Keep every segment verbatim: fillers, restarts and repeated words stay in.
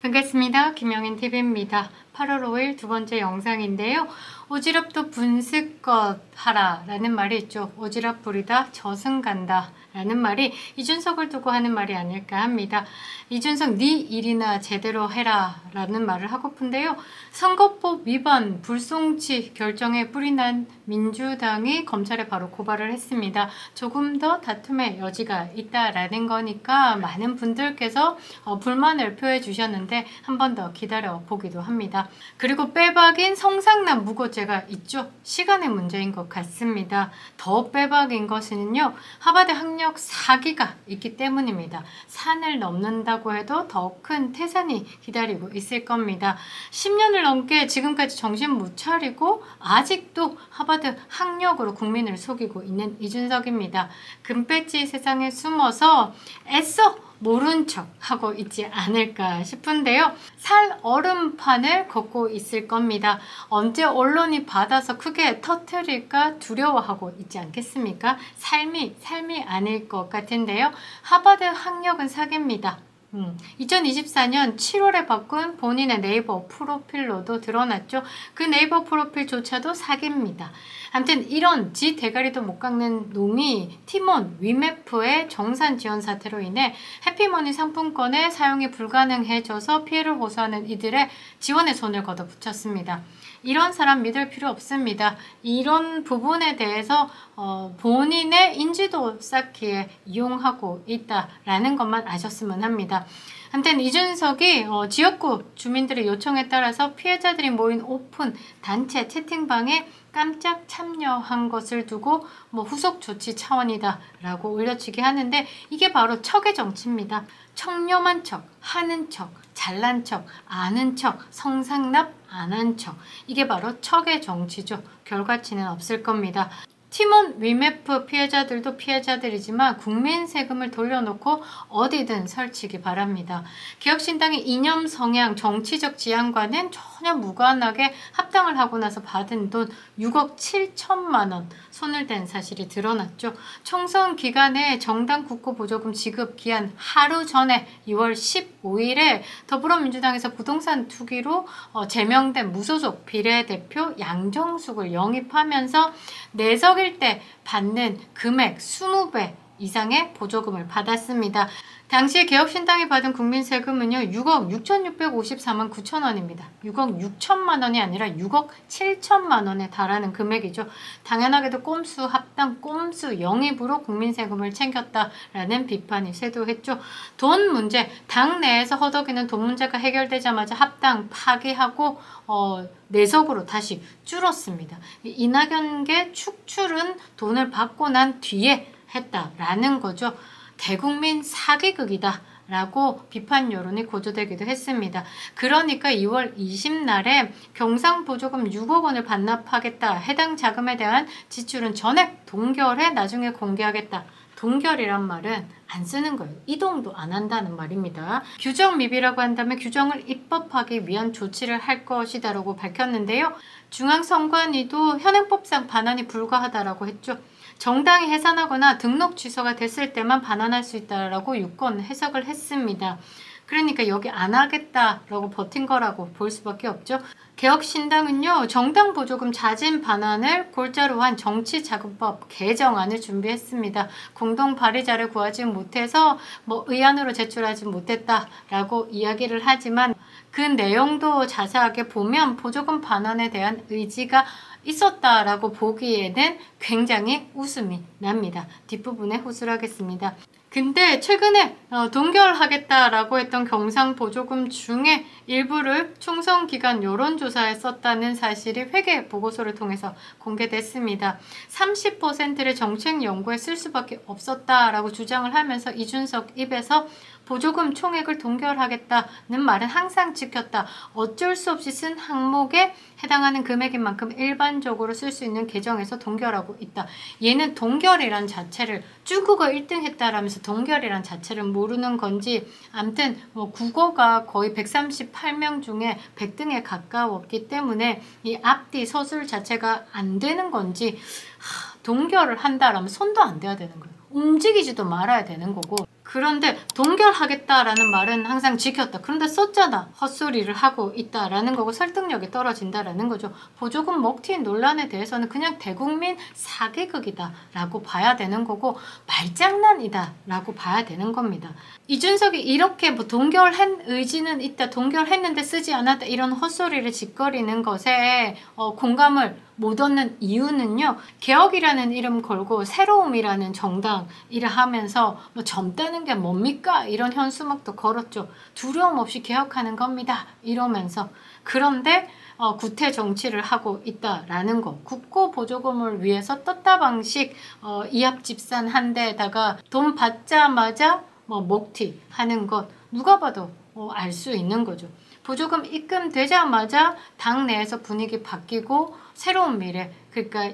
반갑습니다. 김영인티비입니다. 팔월 오일 두 번째 영상인데요. 오지랖도 분스껏 하라 라는 말이 있죠. 오지랖 부리다 저승간다 라는 말이 이준석을 두고 하는 말이 아닐까 합니다. 이준석 네 일이나 제대로 해라 라는 말을 하고픈데요. 선거법 위반 불송치 결정에 뿌리 난 민주당이 검찰에 바로 고발을 했습니다. 조금 더 다툼의 여지가 있다라는 거니까 많은 분들께서 어, 불만을 표해 주셨는데 한 번 더 기다려 보기도 합니다. 그리고 빼박인 성상남 무고죄가 있죠. 시간의 문제인 것 같습니다. 더 빼박인 것은요. 하버드 학력 사기가 있기 때문입니다. 산을 넘는다고 해도 더 큰 태산이 기다리고 있을 겁니다. 십 년을 넘게 지금까지 정신 못 차리고 아직도 하버드 학력으로 국민을 속이고 있는 이준석입니다. 금배지 세상에 숨어서 애써 모른 척 하고 있지 않을까 싶은데요. 살 얼음판을 걷고 있을 겁니다. 언제 언론이 받아서 크게 터뜨릴까 두려워하고 있지 않겠습니까? 삶이 삶이 아닐 것 같은데요. 하버드 학력은 사기입니다. 음, 이천이십사 년 칠월에 바꾼 본인의 네이버 프로필로도 드러났죠. 그 네이버 프로필조차도 사기입니다. 아무튼 이런 지 대가리도 못 깎는 놈이 티몬 위메프의 정산 지원 사태로 인해 해피머니 상품권의 사용이 불가능해져서 피해를 호소하는 이들의 지원에 손을 걷어붙였습니다. 이런 사람 믿을 필요 없습니다. 이런 부분에 대해서 어, 본인의 인지도 쌓기에 이용하고 있다라는 것만 아셨으면 합니다. 한편 이준석이 어, 지역구 주민들의 요청에 따라서 피해자들이 모인 오픈 단체 채팅방에 깜짝 참여한 것을 두고 뭐 후속 조치 차원이다 라고 올려치기 하는데 이게 바로 척의 정치입니다. 청렴한 척, 하는 척, 잘난 척, 아는 척, 성상납 안 한 척. 이게 바로 척의 정치죠. 결과치는 없을 겁니다. 티몬 위메프 피해자들도 피해자들이지만 국민 세금을 돌려놓고 어디든 설치기 바랍니다. 개혁신당의 이념 성향, 정치적 지향과는 전혀 무관하게 합당을 하고 나서 받은 돈 육억 칠천만 원 손을 댄 사실이 드러났죠. 총선 기간에 정당 국고 보조금 지급 기한 하루 전에 이월 십오일에 더불어민주당에서 부동산 투기로 어, 제명된 무소속 비례대표 양정숙을 영입하면서 내석일 때 받는 금액 이십 배 이상의 보조금을 받았습니다. 당시 개혁신당이 받은 국민 세금은요 육억 육천육백오십사만 구천 원입니다. 육억 육천만 원이 아니라 육억 칠천만 원에 달하는 금액이죠. 당연하게도 꼼수 합당, 꼼수 영입으로 국민 세금을 챙겼다라는 비판이 쇄도했죠. 돈 문제, 당 내에서 허덕이는 돈 문제가 해결되자마자 합당 파기하고 어, 내석으로 다시 줄었습니다. 이낙연계 축출은 돈을 받고 난 뒤에 했다라는 거죠. 대국민 사기극이다 라고 비판 여론이 고조되기도 했습니다. 그러니까 이월 이십날에 경상보조금 육억 원을 반납하겠다. 해당 자금에 대한 지출은 전액 동결해 나중에 공개하겠다. 동결이란 말은 안 쓰는 거예요. 이동도 안 한다는 말입니다. 규정 미비라고 한다면 규정을 입법하기 위한 조치를 할 것이다 라고 밝혔는데요. 중앙선관위도 현행법상 반환이 불가하다라고 했죠. 정당이 해산하거나 등록 취소가 됐을 때만 반환할 수 있다라고 유권 해석을 했습니다. 그러니까 여기 안 하겠다라고 버틴 거라고 볼 수밖에 없죠. 개혁신당은요. 정당 보조금 자진 반환을 골자로 한 정치자금법 개정안을 준비했습니다. 공동 발의자를 구하지 못해서 뭐 의안으로 제출하지 못했다라고 이야기를 하지만 그 내용도 자세하게 보면 보조금 반환에 대한 의지가 있었다라고 보기에는 굉장히 웃음이 납니다. 뒷부분에 호술하겠습니다. 근데 최근에 어, 동결하겠다라고 했던 경상보조금 중에 일부를 총선 기간 여론조사에 썼다는 사실이 회계 보고서를 통해서 공개됐습니다. 삼십 퍼센트를 정책 연구에 쓸 수밖에 없었다라고 주장을 하면서 이준석 입에서 보조금 총액을 동결하겠다는 말은 항상 지켰다. 어쩔 수 없이 쓴 항목에 해당하는 금액인 만큼 일반적으로 쓸 수 있는 계정에서 동결하고 있다. 얘는 동결이란 자체를 중국어 일 등 했다라면서 동결이란 자체를 모르는 건지 암튼 뭐 국어가 거의 백삼십팔 명 중에 백 등에 가까웠기 때문에 이 앞뒤 서술 자체가 안 되는 건지 하, 동결을 한다라면 손도 안 대야 되는 거예요. 움직이지도 말아야 되는 거고 그런데 동결하겠다라는 말은 항상 지켰다. 그런데 썼잖아. 헛소리를 하고 있다라는 거고 설득력이 떨어진다라는 거죠. 보조금 먹튀 논란에 대해서는 그냥 대국민 사기극이다라고 봐야 되는 거고 말장난이다라고 봐야 되는 겁니다. 이준석이 이렇게 뭐 동결한 의지는 있다, 동결했는데 쓰지 않았다 이런 헛소리를 짓거리는 것에 어, 공감을 못 얻는 이유는요. 개혁이라는 이름 걸고 새로움이라는 정당이라 하면서 뭐 젊다는 게 뭡니까? 이런 현수막도 걸었죠. 두려움 없이 개혁하는 겁니다. 이러면서. 그런데 어, 구태 정치를 하고 있다라는 거. 국고 보조금을 위해서 떴다 방식 어, 이합집산 한 데에다가 돈 받자마자 뭐 먹튀 하는 것 누가 봐도 어, 알 수 있는 거죠. 보조금 입금되자마자 당 내에서 분위기 바뀌고 새로운 미래, 그러니까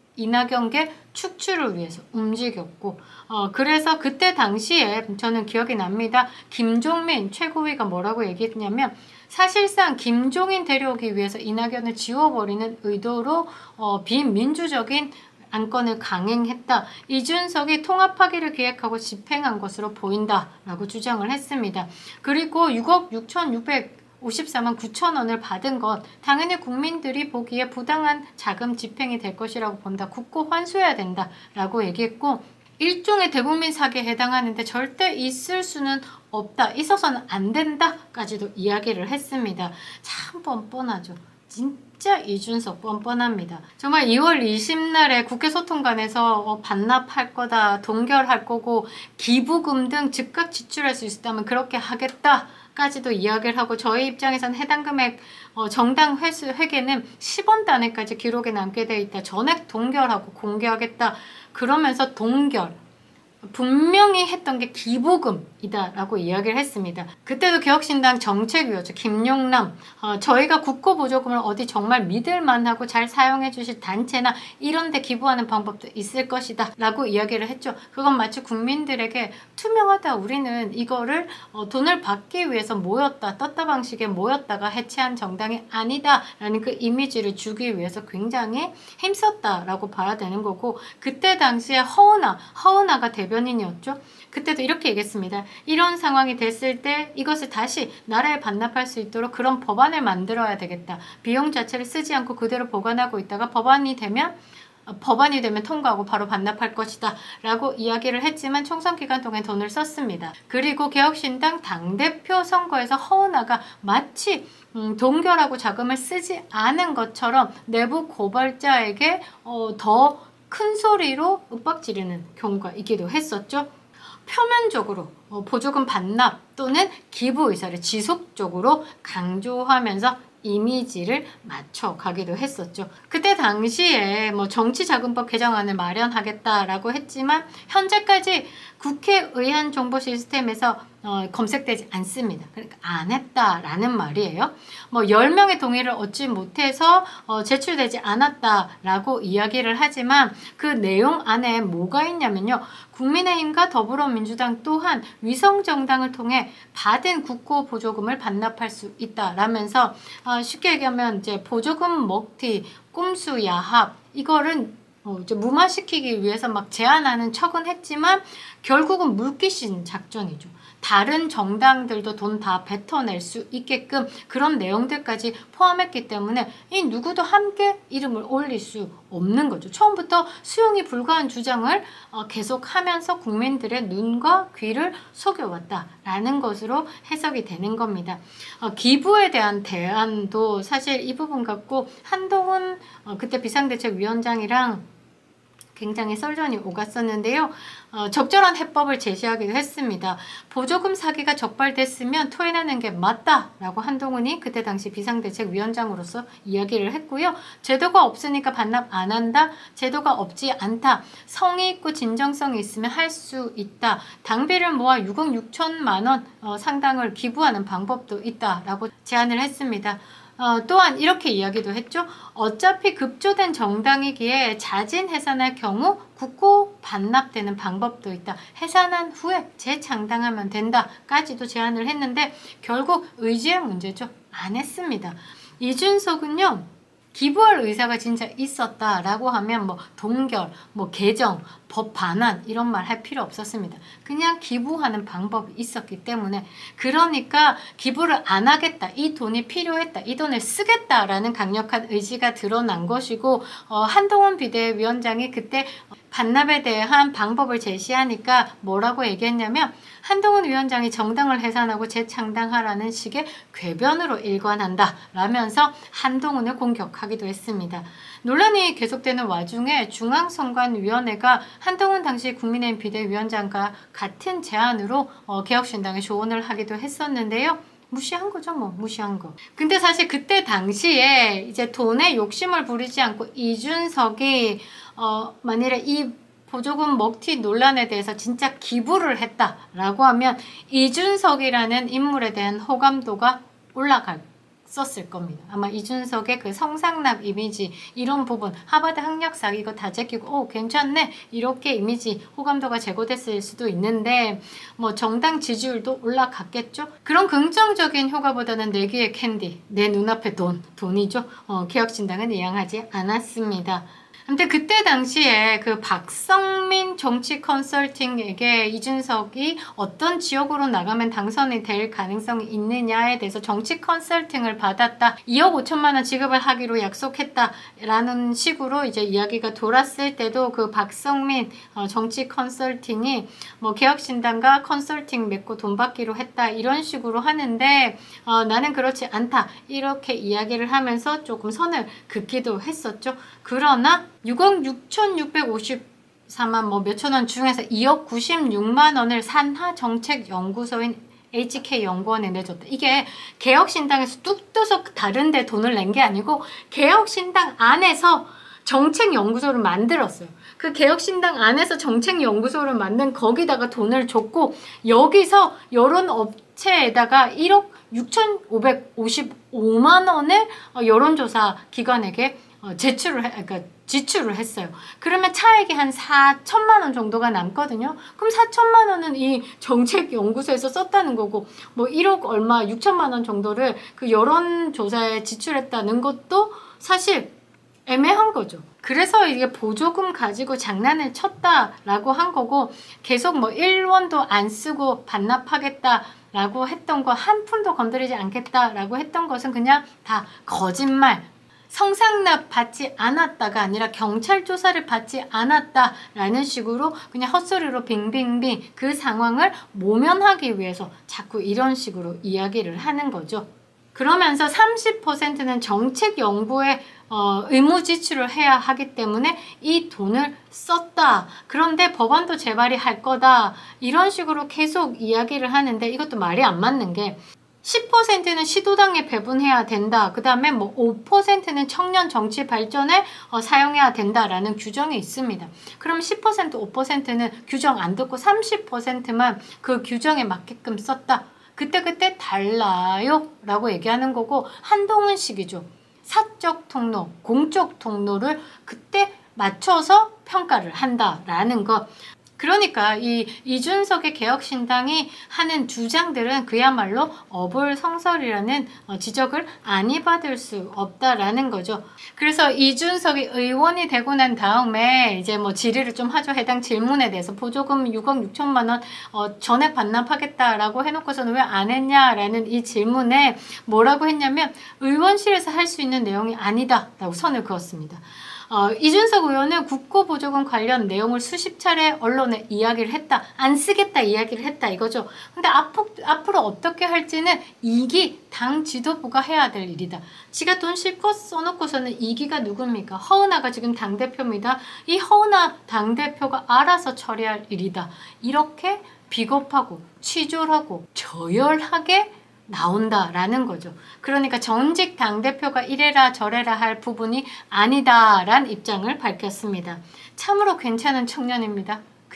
이낙연계 축출을 위해서 움직였고 어, 그래서 그때 당시에 저는 기억이 납니다. 김종민 최고위가 뭐라고 얘기했냐면 사실상 김종인 데려오기 위해서 이낙연을 지워버리는 의도로 어, 비민주적인 안건을 강행했다. 이준석이 통합하기를 기획하고 집행한 것으로 보인다라고 주장을 했습니다. 그리고 육억 육천육백오십사만 구천 원을 받은 것 당연히 국민들이 보기에 부당한 자금 집행이 될 것이라고 본다. 굳고 환수해야 된다라고 얘기했고 일종의 대국민 사기에 해당하는데 절대 있을 수는 없다. 있어서는 안 된다까지도 이야기를 했습니다. 참 뻔뻔하죠. 진짜 이준석 뻔뻔합니다. 정말 이월 이십날에 국회 소통관에서 어, 반납할 거다, 동결할 거고 기부금 등 즉각 지출할 수 있다면 그렇게 하겠다 까지도 이야기를 하고 저희 입장에서는 해당 금액 어, 정당 회수 회계는 십 원 단위까지 기록에 남게 돼 있다. 전액 동결하고 공개하겠다. 그러면서 동결 분명히 했던 게 기부금이다 라고 이야기를 했습니다. 그때도 개혁신당 정책위였죠. 김용남 어, 저희가 국고보조금을 어디 정말 믿을만하고 잘 사용해 주실 단체나 이런 데 기부하는 방법도 있을 것이다 라고 이야기를 했죠. 그건 마치 국민들에게 투명하다, 우리는 이거를 어, 돈을 받기 위해서 모였다, 떴다 방식에 모였다가 해체한 정당이 아니다 라는 그 이미지를 주기 위해서 굉장히 힘썼다 라고 봐야 되는 거고 그때 당시에 허은하, 허은하가 대변 이었죠. 그때도 이렇게 얘기했습니다. 이런 상황이 됐을 때 이것을 다시 나라에 반납할 수 있도록 그런 법안을 만들어야 되겠다. 비용 자체를 쓰지 않고 그대로 보관하고 있다가 법안이 되면 법안이 되면 통과하고 바로 반납할 것이다 라고 이야기를 했지만 총선 기간 동안 돈을 썼습니다. 그리고 개혁신당 당대표 선거에서 허은하가 마치 음, 동결하고 자금을 쓰지 않은 것처럼 내부 고발자에게 어, 더 큰 소리로 윽박지르는 경우가 있기도 했었죠. 표면적으로 어, 보조금 반납 또는 기부 의사를 지속적으로 강조하면서 이미지를 맞춰가기도 했었죠. 그때 당시에 뭐 정치자금법 개정안을 마련하겠다라고 했지만 현재까지 국회의안 정보 시스템에서 어, 검색되지 않습니다. 그러니까 안 했다라는 말이에요. 뭐 열 명의 동의를 얻지 못해서 어, 제출되지 않았다라고 이야기를 하지만 그 내용 안에 뭐가 있냐면요. 국민의힘과 더불어민주당 또한 위성정당을 통해 받은 국고 보조금을 반납할 수 있다라면서 어, 쉽게 얘기하면 이제 보조금 먹튀, 꼼수 야합 이거를 어, 이제 무마시키기 위해서 막 제안하는 척은 했지만 결국은 물귀신 작전이죠. 다른 정당들도 돈 다 뱉어낼 수 있게끔 그런 내용들까지 포함했기 때문에 이 누구도 함께 이름을 올릴 수 없는 거죠. 처음부터 수용이 불가한 주장을 어, 계속하면서 국민들의 눈과 귀를 속여왔다라는 것으로 해석이 되는 겁니다. 어, 기부에 대한 대안도 사실 이 부분 갖고 한동훈 어, 그때 비상대책위원장이랑 굉장히 썰전이 오갔었는데요. 어, 적절한 해법을 제시하기도 했습니다. 보조금 사기가 적발됐으면 토해내는 게 맞다라고 한동훈이 그때 당시 비상대책위원장으로서 이야기를 했고요. 제도가 없으니까 반납 안 한다. 제도가 없지 않다. 성의 있고 진정성이 있으면 할 수 있다. 당비를 모아 육억 육천만 원 어, 상당을 기부하는 방법도 있다라고 제안을 했습니다. 어, 또한 이렇게 이야기도 했죠. 어차피 급조된 정당이기에 자진 해산할 경우 국고 반납되는 방법도 있다. 해산한 후에 재창당하면 된다까지도 제안을 했는데 결국 의지의 문제죠. 안 했습니다. 이준석은요. 기부할 의사가 진짜 있었다라고 하면 뭐 동결, 뭐 개정, 법 반환 이런 말 할 필요 없었습니다. 그냥 기부하는 방법이 있었기 때문에 그러니까 기부를 안 하겠다. 이 돈이 필요했다. 이 돈을 쓰겠다라는 강력한 의지가 드러난 것이고 어, 한동훈 비대위원장이 그때 반납에 대한 방법을 제시하니까 뭐라고 얘기했냐면 한동훈 위원장이 정당을 해산하고 재창당하라는 식의 궤변으로 일관한다 라면서 한동훈을 공격하기도 했습니다. 논란이 계속되는 와중에 중앙선관위원회가 한동훈 당시 국민의힘 비대위원장과 같은 제안으로 어, 개혁신당에 조언을 하기도 했었는데요. 무시한 거죠, 뭐 무시한 거. 근데 사실 그때 당시에 이제 돈에 욕심을 부리지 않고 이준석이 어, 만일에 이 보조금 먹튀 논란에 대해서 진짜 기부를 했다라고 하면 이준석이라는 인물에 대한 호감도가 올라갔었을 겁니다. 아마 이준석의 그 성상납 이미지 이런 부분 하버드 학력사 이거 다 제끼고 오 괜찮네 이렇게 이미지 호감도가 제고됐을 수도 있는데 뭐 정당 지지율도 올라갔겠죠. 그런 긍정적인 효과보다는 내 귀에 캔디 내 눈앞에 돈 돈이죠. 어, 개혁신당은 이양하지 않았습니다. 아무튼 그때 당시에 그 박성민 정치 컨설팅에게 이준석이 어떤 지역으로 나가면 당선이 될 가능성이 있느냐에 대해서 정치 컨설팅을 받았다. 이억 오천만 원 지급을 하기로 약속했다라는 식으로 이제 이야기가 돌았을 때도 그 박성민 정치 컨설팅이 뭐 개혁신당과 컨설팅 맺고 돈 받기로 했다 이런 식으로 하는데 어, 나는 그렇지 않다 이렇게 이야기를 하면서 조금 선을 긋기도 했었죠. 그러나 육억 육천육백오십사만 뭐 몇천 원 중에서 이억 구십육만 원을 산하정책연구소인 에이치케이연구원에 내줬다. 이게 개혁신당에서 뚝 떠서 다른 데 돈을 낸 게 아니고 개혁신당 안에서 정책연구소를 만들었어요. 그 개혁신당 안에서 정책연구소를 만든 거기다가 돈을 줬고 여기서 여론 업체에다가 일억 육천오백오십오만 원을 여론조사 기관에게 제출을 해, 그러니까 지출을 했어요. 그러면 차액이 한 사천만 원 정도가 남거든요. 그럼 사천만 원은 이 정책연구소에서 썼다는 거고 뭐 일억 얼마 육천만 원 정도를 그 여론조사에 지출했다는 것도 사실 애매한 거죠. 그래서 이게 보조금 가지고 장난을 쳤다라고 한 거고 계속 뭐 일 원도 안 쓰고 반납하겠다라고 했던 거 한 푼도 건드리지 않겠다라고 했던 것은 그냥 다 거짓말. 성상납 받지 않았다가 아니라 경찰 조사를 받지 않았다라는 식으로 그냥 헛소리로 빙빙빙 그 상황을 모면하기 위해서 자꾸 이런 식으로 이야기를 하는 거죠. 그러면서 삼십 퍼센트는 정책 연구에 어, 의무 지출을 해야 하기 때문에 이 돈을 썼다. 그런데 법안도 재발이 할 거다. 이런 식으로 계속 이야기를 하는데 이것도 말이 안 맞는 게 십 퍼센트는 시도당에 배분해야 된다. 그 다음에 뭐 오 퍼센트는 청년 정치 발전에 어, 사용해야 된다라는 규정이 있습니다. 그럼 십 퍼센트, 오 퍼센트는 규정 안 듣고 삼십 퍼센트만 그 규정에 맞게끔 썼다. 그때그때 달라요 라고 얘기하는 거고 한동훈식이죠. 사적 통로, 공적 통로를 그때 맞춰서 평가를 한다라는 것. 그러니까 이 이준석의 개혁신당이 하는 주장들은 그야말로 어불성설이라는 지적을 아니 받을 수 없다라는 거죠. 그래서 이준석이 의원이 되고 난 다음에 이제 뭐 질의를 좀 하죠. 해당 질문에 대해서 보조금 육억 육천만 원 어, 전액 반납하겠다라고 해놓고서는 왜 안 했냐라는 이 질문에 뭐라고 했냐면 의원실에서 할 수 있는 내용이 아니다라고 선을 그었습니다. 어, 이준석 의원은 국고보조금 관련 내용을 수십 차례 언론에 이야기를 했다. 안 쓰겠다 이야기를 했다 이거죠. 근데 앞으로, 앞으로 어떻게 할지는 이 기 당 지도부가 해야 될 일이다. 지가 돈 실컷 써놓고서는 이 기가 누굽니까? 허은하가 지금 당대표입니다. 이 허은하 당대표가 알아서 처리할 일이다. 이렇게 비겁하고 치졸하고 저열하게 나온다라는 거죠. 그러니까 전직 당대표가 이래라 저래라 할 부분이 아니다란 입장을 밝혔습니다. 참으로 괜찮은 청년입니다. 그죠?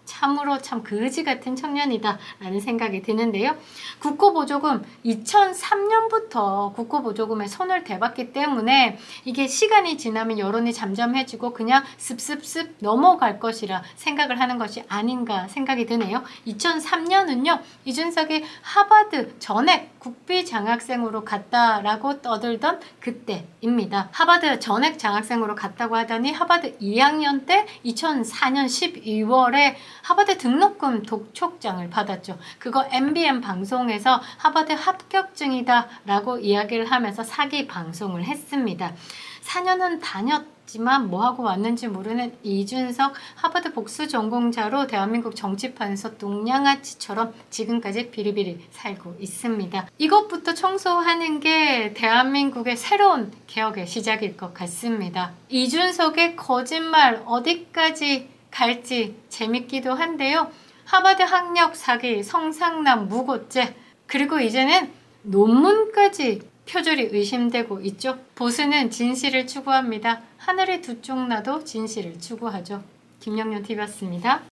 참으로 참 그지 같은 청년이다 라는 생각이 드는데요. 국고보조금 이천삼 년부터 국고보조금에 손을 대봤기 때문에 이게 시간이 지나면 여론이 잠잠해지고 그냥 습습습 넘어갈 것이라 생각을 하는 것이 아닌가 생각이 드네요. 이천삼 년은요 이준석이 하버드 전액 국비 장학생으로 갔다라고 떠들던 그때입니다. 하버드 전액 장학생으로 갔다고 하더니 하버드 이 학년 때 이천사 년 십이월에 하버드 등록금 독촉장을 받았죠. 그거 엠비엔 방송에서 하버드 합격증이다 라고 이야기를 하면서 사기 방송을 했습니다. 사 년은 다녔지만 뭐하고 왔는지 모르는 이준석 하버드 복수 전공자로 대한민국 정치판에서 똥양아치처럼 지금까지 비리비리 살고 있습니다. 이것부터 청소하는 게 대한민국의 새로운 개혁의 시작일 것 같습니다. 이준석의 거짓말 어디까지 갈지 재밌기도 한데요. 하버드 학력 사기, 성상남 무고죄, 그리고 이제는 논문까지 표절이 의심되고 있죠. 보수는 진실을 추구합니다. 하늘의 두 쪽 나도 진실을 추구하죠. 김영련 티비였습니다.